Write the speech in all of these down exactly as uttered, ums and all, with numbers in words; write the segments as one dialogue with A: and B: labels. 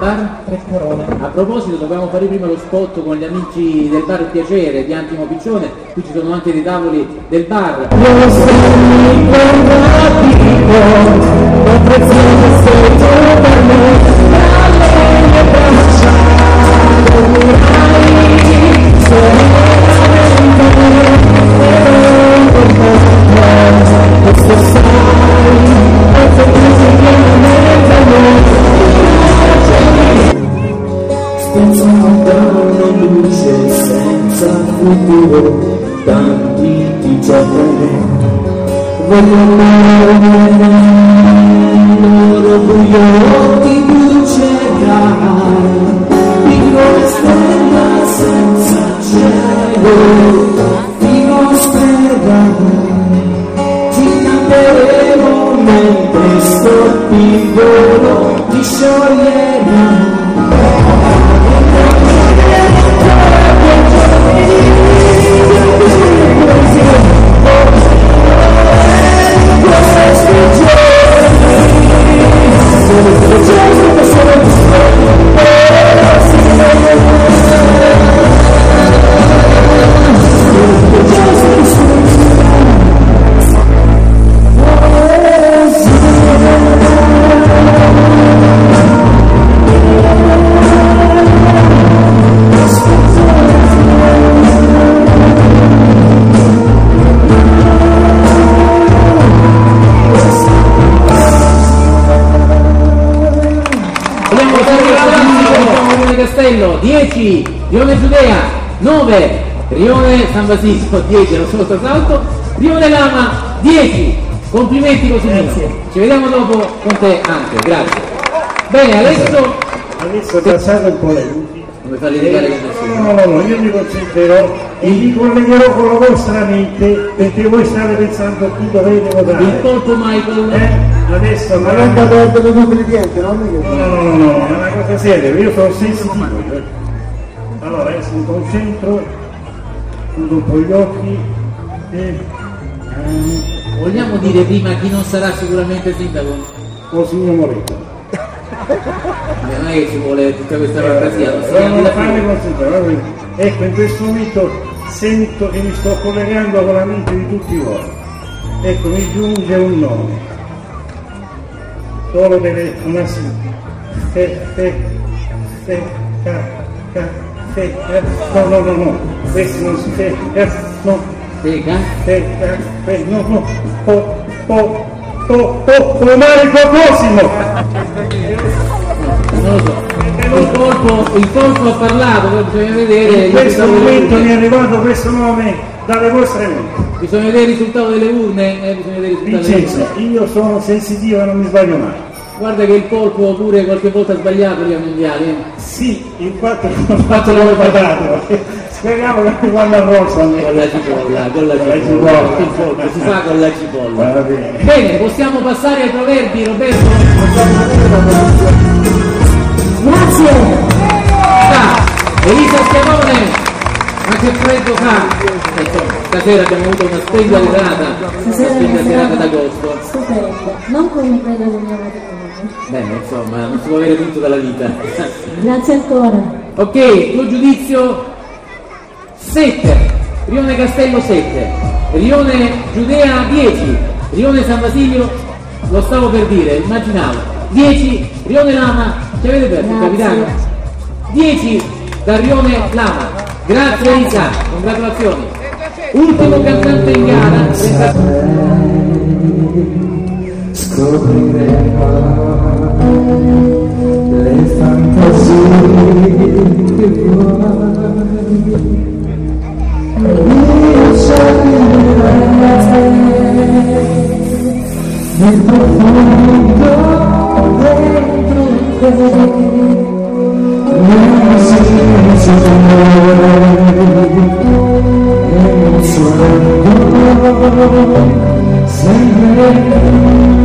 A: bar?
B: Tre Corone.
A: A proposito, dovevamo fare prima lo spot con gli amici del bar Piacere di Antimo Piccione, qui ci sono anche dei tavoli del bar.
C: Senza una luce, senza futuro, tanti ti cercano. Voglio amare loro buio occhi brucerai, piccole stella senza cielo, fino sperarai, ti canteremo mentre sto piccolo ti scioglierai.
A: dieci Rione Giudea, nove Rione San Basilio, dieci allo sotto salto, Rione Lama dieci. Complimenti Cosimino, ci vediamo dopo con te anche, grazie. Bene, adesso
D: adesso passate un po' le luci.
A: Come fa l'idea che
D: no, no, no, io mi concentrerò e vi collegherò con la vostra mente perché voi state pensando chi dovete votare.
A: Il colpo Michael.
D: Eh? Adesso
E: ma non da perdere dubbi di niente, no?
D: No, no, no, no, è una cosa seria, io sono sensitivo. Allora, adesso mi concentro, chiudo un po' gli occhi e...
A: Vogliamo dire prima chi non sarà sicuramente sindaco?
D: Cosimino Moretto.
A: Non è che ci vuole tutta questa fantasia, non
D: però non la fammi concentrare. Ecco, in questo momento sento che mi sto collegando con la mente di tutti voi. Ecco, mi giunge un nome. Solo delle una sigla. Fe, fe, fe, ca, ca, fe, eh, no, no, no, no, questi non si fe, eh, no,
A: Feca?
D: fe, eh, fe, no, no, po, po, po, po, po, Marico Cosimo!
A: Non lo so. Il colpo, il colpo ha parlato, poi bisogna vedere.
D: In questo momento mi è arrivato questo nome dalle vostre menti.
A: Bisogna vedere il risultato delle urne, eh, bisogna vedere il risultato
D: Vincenzo,
A: delle urne.
D: io sono sensitivo e non mi sbaglio mai.
A: Guarda che il colpo pure qualche volta ha sbagliato gli mondiali. Eh.
D: Sì, infatti ho fatto l'ho pagato. Speriamo che mi vanno a rossa.
A: Con la cipolla, con la cipolla, il colpo si fa con la cipolla.
D: Va bene.
A: Bene, possiamo passare ai proverbi, Roberto?
F: Grazie.
A: Ah, Elisa Schiavone, ma che freddo fa! Insomma, stasera abbiamo avuto una splendida serata, una splendida serata d'agosto.
F: Stupendo, non come il freddo del mio matrimonio.
A: Bene, insomma, non si può avere tutto dalla vita.
F: Grazie ancora.
A: Ok, tuo giudizio sette, Rione Castello sette, Rione Giudea dieci, Rione San Basilio, lo stavo per dire, immaginavo, dieci, Rione Lama, ci avete perso il capitano? dieci da Rione Lama, grazie Elisa, congratulazioni. Ultimo cantante in gara,
C: scopriremo le fantasie che vuoi. Io nel profondo dentro te, nel silenzio e non suonando sempre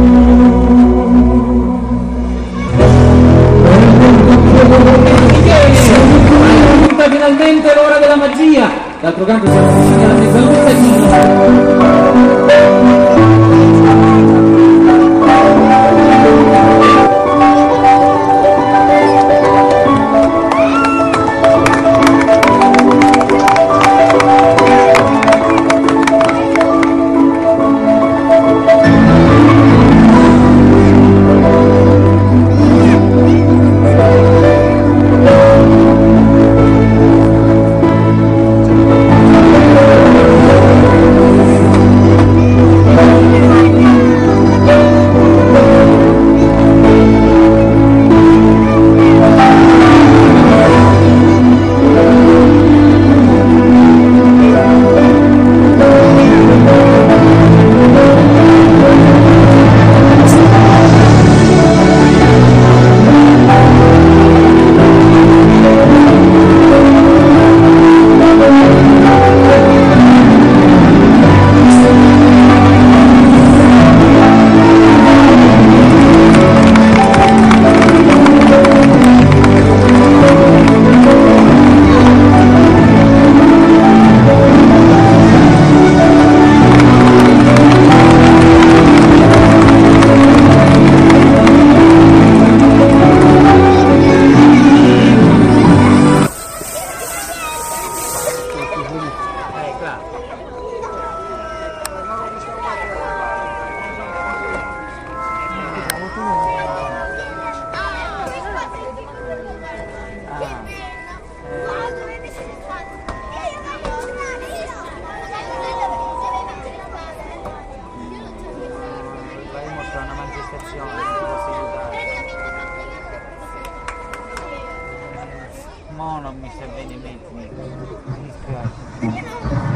A: finalmente l'ora della magia. D'altro canto siamo vicini alla mezzanotte.
B: mo non mi sta bene mettere, mi dispiace.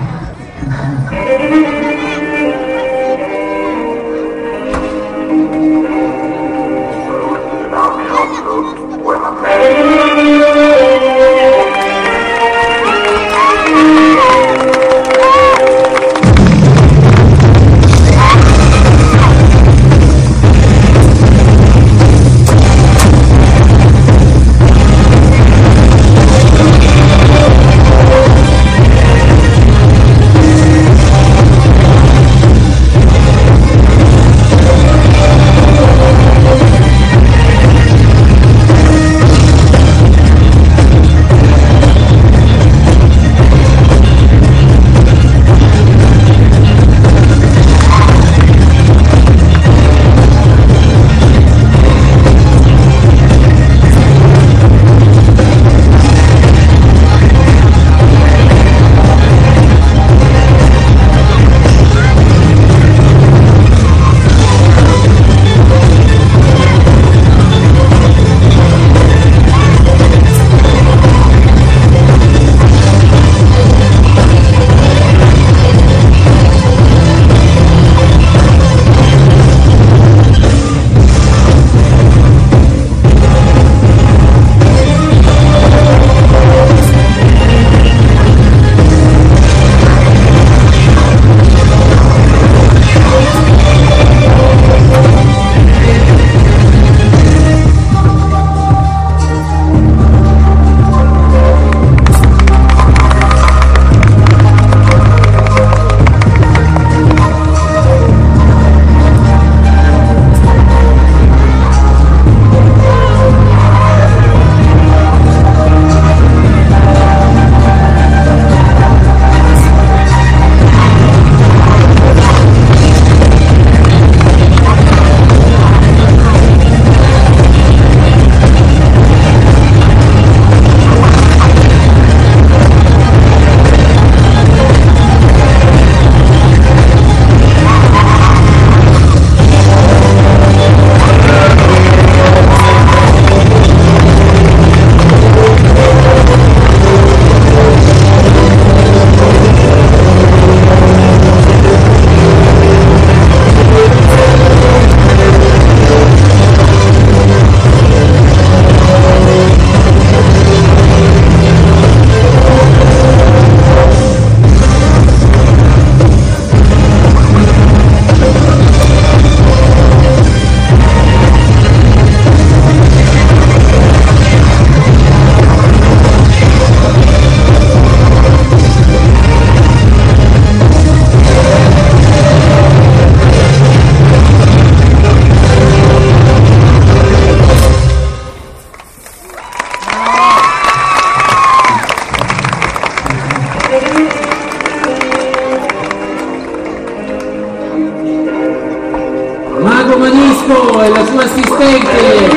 A: E la sua assistente,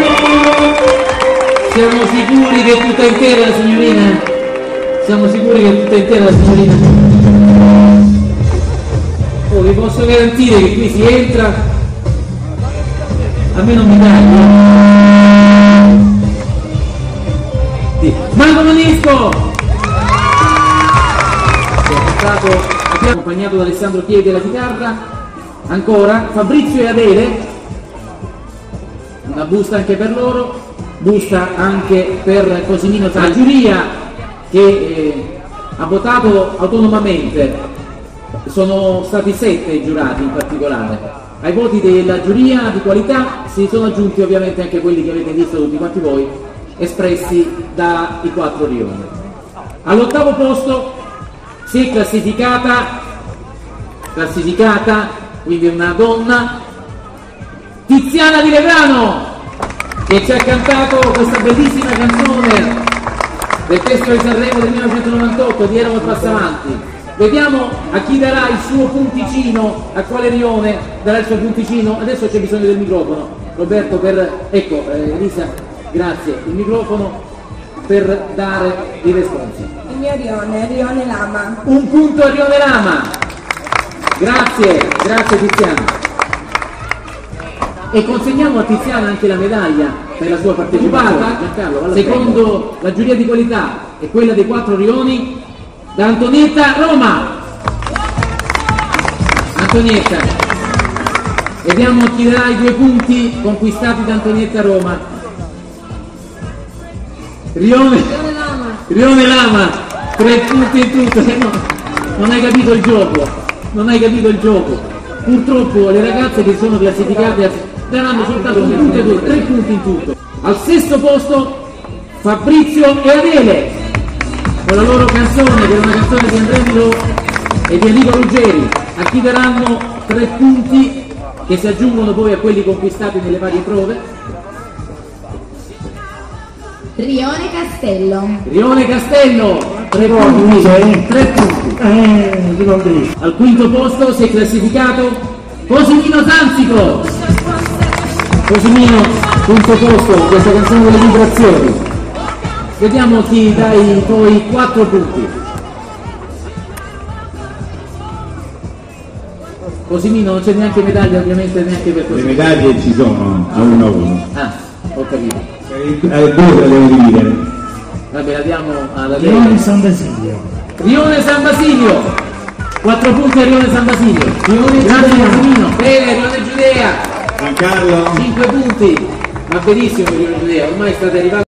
A: siamo sicuri che è tutta intera la signorina? Siamo sicuri che è tutta intera la signorina? Oh, vi posso garantire che qui si entra, a me non mi dai. Marco Manisco! Abbiamo accompagnato da Alessandro Chiedi alla chitarra, ancora Fabrizio e Adele. Una busta anche per loro, busta anche per Cosimino. La giuria che eh, ha votato autonomamente, sono stati sette i giurati in particolare. Ai voti della giuria di qualità si sono aggiunti ovviamente anche quelli che avete visto tutti quanti voi, espressi dai quattro rioni. All'ottavo posto si è classificata, classificata, quindi una donna, Tiziana Di Levrano, che ci ha cantato questa bellissima canzone del Festival di Sanremo del millenovecentonovantotto, di Erano Passavanti. Vediamo a chi darà il suo punticino, a quale rione darà il suo punticino. Adesso c'è bisogno del microfono, Roberto, per... ecco, eh, Elisa, grazie, il microfono per dare i responsi.
G: Il mio rione, Rione Lama.
A: Un punto a Rione Lama. Grazie, grazie Tiziana. e consegniamo a Tiziana anche la medaglia per la sua partecipazione. Giancarlo, secondo la giuria di qualità e quella dei quattro rioni da Antonietta Roma. Antonietta, vediamo chi darà i due punti conquistati da Antonietta Roma. Rione, Rione Lama, tre punti in tutto. No, non hai capito il gioco, non hai capito il gioco. Purtroppo le ragazze che sono classificate daranno soltanto un punto e due, tre punti in tutto. Al sesto posto Fabrizio e Adele con la loro canzone, che è una canzone di Andrea Milò e di Enrico Ruggeri. A chi daranno tre punti che si aggiungono poi a quelli conquistati nelle varie prove.
G: Rione Castello.
A: Rione Castello, tre punti, tre punti.
D: Eh,
A: Al quinto posto si è classificato Cosimino Zanzico. Cosimino, quinto posto, questa canzone delle vibrazioni. Vediamo chi dà i poi quattro punti. Cosimino non c'è neanche medaglia, ovviamente neanche per
H: Le
A: Cosimino.
H: medaglie ci sono a uno a uno.
A: Ah, ho capito.
H: Eh, due le devo dividere.
A: Vabbè, la diamo alla
D: Rione
A: Dele.
D: San Basilio.
A: Rione San Basilio, quattro punti a Rione San Basilio. Rione Grazie Cosimino. Bene, Rione Giudea,
H: Giancarlo.
A: cinque punti. Va benissimo Rione Giudea, ormai state arrivati.